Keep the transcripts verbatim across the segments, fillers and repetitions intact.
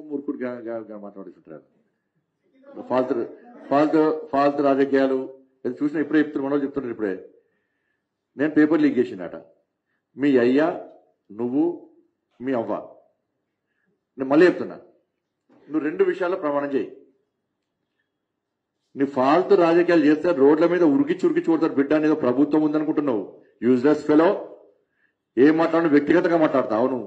మూర్ఖుడు మాట్లాడుతుంటారు. ఫాల్తు ఫాల్తు ఫాల్తు రాజకీయాలు అది చూసిన ఇప్పుడే చెప్తున్నారు, మనోళ్ళు చెప్తున్నారు ఇప్పుడే. నేను పేపర్ లీక్ చేసిందట మీ అయ్యా, నువ్వు, మీ అవ్వ. నేను మళ్ళీ చెప్తున్నా, నువ్వు రెండు విషయాల్లో ప్రమాణం చేయి. నీ ఫాల్తు రాజకీయాలు చేస్తే రోడ్ల మీద ఉరికిచ్చి ఉరికిచ్చి కొడతారు బిడ్డ అనేది ప్రభుత్వం ఉందనుకుంటున్నావు. Useless fellow. ఏం మాట్లాడు వ్యక్తిగతంగా మాట్లాడతావు నువ్వు.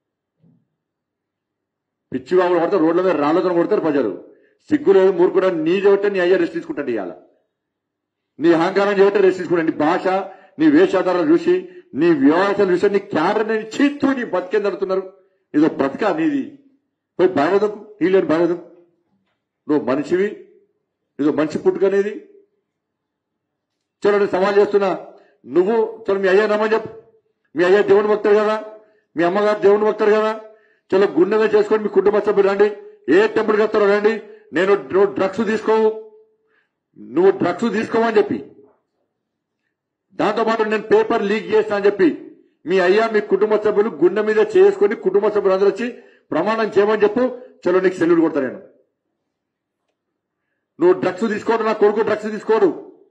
పిచ్చివాగులు కొడతారు, రోడ్ల మీద రాళ్లతో కొడతారు ప్రజలు. సిగ్గు లేదు మూర్ఖుడు. నీ చెబితే నీ అయ్యా రెస్ట్ తీసుకుంటాడు ఇవాళ. నీ అహంకారం చెబితే రెస్ట్ తీసుకుంటాడు. నీ భాష, నీ వేషాధారాలు చూసి, నీ వ్యవహారాలు చూసి, నీ క్యారెక్టర్ నేను చీత్తు నీ బతికేం జరుగుతున్నారు. ఇదో బతికా నీది. పోయి బాగోదు, నీ లేని బాగోదు. నువ్వు మనిషివి, ఇదో మనిషి పుట్టుకనేది. చలో నేను సవాల్ చేస్తున్నా, నువ్వు చలో మీ అయ్యా నమ్మని చెప్పు. మీ అయ్యా దేవుని భక్తుడు కదా, మీ అమ్మగారు దేవుని భక్తుడు కదా. చలో గుండెగా చేసుకొని మీ కుటుంబ సభ్యులు రండి, ఏ టెంపుల్కి వస్తారో రండి. నేను నువ్వు డ్రగ్స్ తీసుకోవు, నువ్వు డ్రగ్స్ తీసుకోవని చెప్పి, దాంతోపాటు నేను పేపర్ లీక్ చేస్తా అని చెప్పి మీ అయ్యా మీ కుటుంబ సభ్యులు గుండె మీద చేసుకుని కుటుంబ సభ్యులు అందరూ వచ్చి ప్రమాణం చేయమని చెప్పు. చలో నీకు సెల్యూట్ కొడతా నేను. నువ్వు డ్రగ్స్ తీసుకోడు, నా కొడుకు డ్రగ్స్ తీసుకోడు.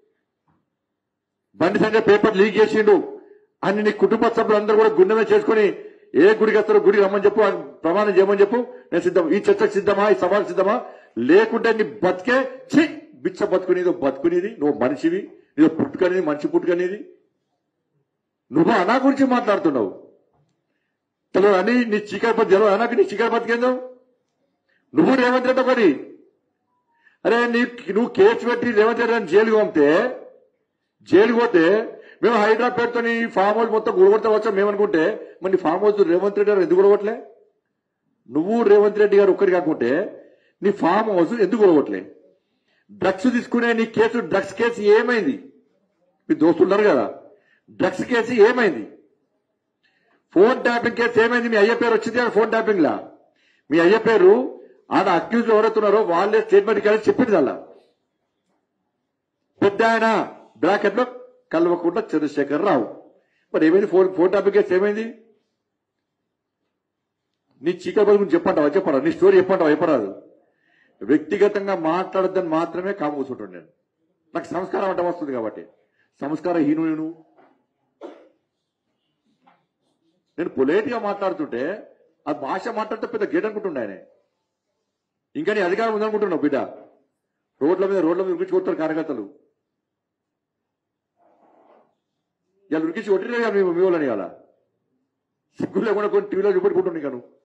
బండి సంజయ్ పేపర్ లీక్ చేసిండు అని నీ కుటుంబ సభ్యులందరూ కూడా గుండె మీద చేసుకుని ఏ గుడికి వస్తారో గుడికి రమ్మని చెప్పు, ప్రమాణం చేయమని చెప్పు. నేను సిద్ధం. ఈ చర్చకు సిద్ధమా, ఈ సవాల్ సిద్ధమా? లేకుంటే నీ బతికే చి బిచ్చ బతుకునేది బతుకునేది. నువ్వు మనిషివి, నీదో పుట్టుకనేది మనిషి పుట్టుకనేది. నువ్వు అనా గురించి మాట్లాడుతున్నావు. తెలియదు అని నీ చీకటి బతి తెలియదు అనాకి నీ చీకటి బతికేందో. నువ్వు రేవంత్ రెడ్డి ఒకటి. అరే నీ నువ్వు కేసు పెట్టి రేవంత్ రెడ్డి అని జైలుకి పంపితే, జైలుకి పోతే మేము హైదరాబాద్తో నీ ఫామ్ హౌస్ మొత్తం గుడగొడతా వచ్చాం మేమనుకుంటే, మరి నీ ఫామ్ హౌస్ రేవంత్ రెడ్డి గారు ఎందుకు గుడగొట్టలే? నువ్వు రేవంత్ రెడ్డి గారు ఒక్కరి కాకుంటే నీ ఫామ్ హౌస్ ఎందుకు గుడగొట్టలే? డ్రగ్స్ తీసుకునే నీ కేసు, డ్రగ్స్ కేసు ఏమైంది? మీ దోస్తున్నారు కదా, డ్రగ్స్ కేసు ఏమైంది? ఫోన్ ట్యాపింగ్ కేసు ఏమైంది? మీ అయ్య పేరు వచ్చింది ఫోన్ ట్యాపింగ్ లా. మీ అయ్య పేరు ఆడ అక్యూజ్ ఎవరైతున్నారో వాళ్ళే స్టేట్మెంట్ కలిసి చెప్పింది అలా. పెద్ద ఆయన బ్రాకెట్ లో కల్వకుంట్ల చంద్రశేఖర్ రావు. మరి ఏమైంది? ఫోన్ ఫోన్ ట్యాపింగ్ కేసు ఏమైంది? నీ చీకటి బతుకు గురించి చెప్పంటావా? చెప్పరా? నీ స్టోరీ చెప్పంటావా? చెప్పరాదు. వ్యక్తిగతంగా మాట్లాడద్దని మాత్రమే కాము కూర్చుంటాను నేను. నాకు సంస్కారం అంటే వస్తుంది కాబట్టి. సంస్కార హీనుడు నేను పొలైట్ గా మాట్లాడుతుంటే ఆ భాష మాట్లాడితే పెద్ద గేట్ అనుకుంటుండే ఆయన. ఇంకా నీ అధికారం ఉందనుకుంటున్నావు బిడ్డ. రోడ్ల మీద రోడ్ల మీద ఉరికించి కొడతారు కార్యకర్తలు. ఇలా ఉరికించి కొట్టినా మీ వాళ్ళని ఇవాళ సిగ్గు లేకుండా కొన్ని టీవీలో చూపెట్టుకుంటున్నాను.